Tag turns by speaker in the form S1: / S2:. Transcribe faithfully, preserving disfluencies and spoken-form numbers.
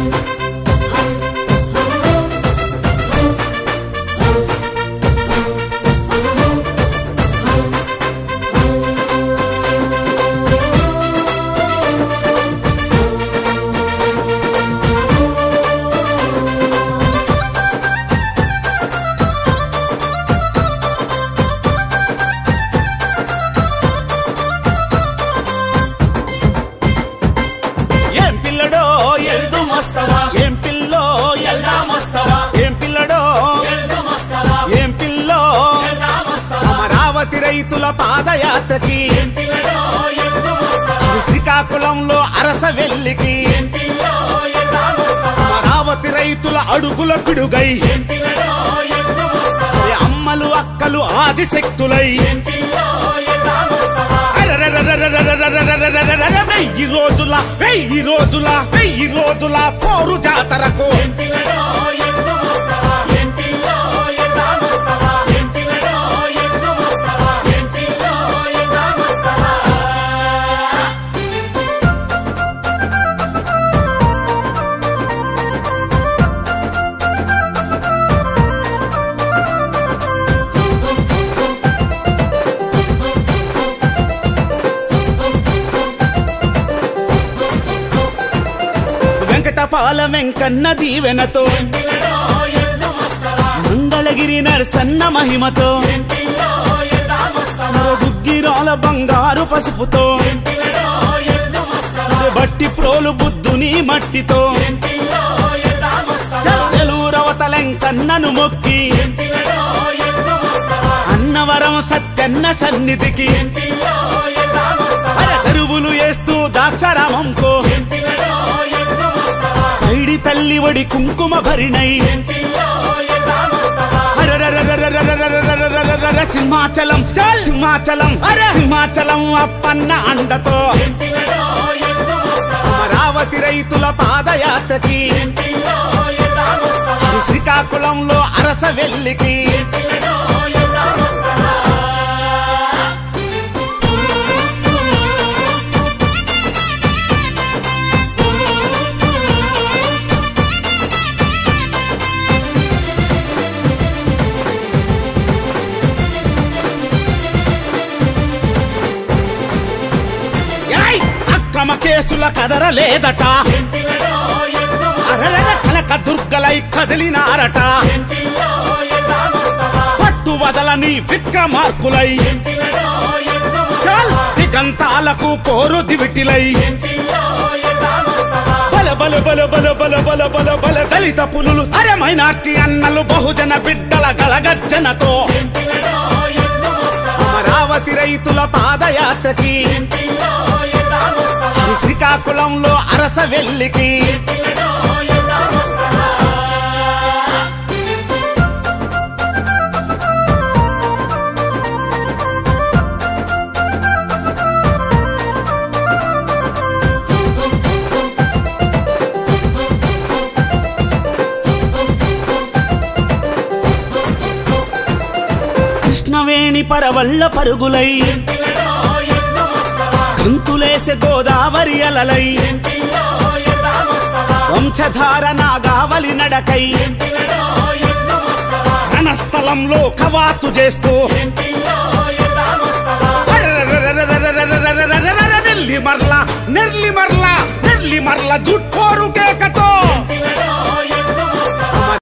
S1: రైతుల పాదయాత్రకి శ్రీకాకుళంలో అరసవెల్లికి అమరావతి రైతుల అడుగుల పిడుగై అమ్మలు అక్కలు ఆదిశక్తులై వెయ్యి రోజుల వెయ్యి రోజుల వెయ్యి రోజుల పోరు జాతరకు వెంకటపాల వెంకన్న దీవెనతో మంగళగిరి నరసన్న మహిమతో దుగ్గిరాల బంగారు పసుపుతో బట్టి ప్రోలు బుద్ధుని మట్టితో నెలూరవతలెంకన్నను మొక్కి అన్నవరం సత్యన్న సన్నిధికి తెరువులు వేస్తూ దాక్షరామంకో ఐడి తల్లి వడి కుంకుమ భరిణై సింహాచలం సింహాచలం సింహాచలం అప్పన్న అండతో అమరావతి రైతుల పాదయాత్రకి శ్రీకాకుళంలో అరసవెల్లికి అక్రమ కేసుల కదరలేదట కనక దుర్గలై కదిలినారట పట్టు వదలని విక్రమార్కులై దిగంతాలకు పోరు దివిటిలై బల బల బల బల బల బల బల బల దళిత పులులు అరే మైనార్టీ అన్నలు బహుజన బిడ్డల గలగజ్జనతో అమరావతి రైతుల పాదయాత్రకి శ్రీకాకుళంలో అరసవెల్లికి కృష్ణవేణి పరవళ్ళ పరుగులై గంతులేసే గోదావరి అలలై వంశధార నాగావలి నడకై రణస్థలంలో కవాతు చేస్తూ నెల్లి మర్ల నెల్లి మర్ల నెల్లి మర్ల జుట్కోరు కేకతో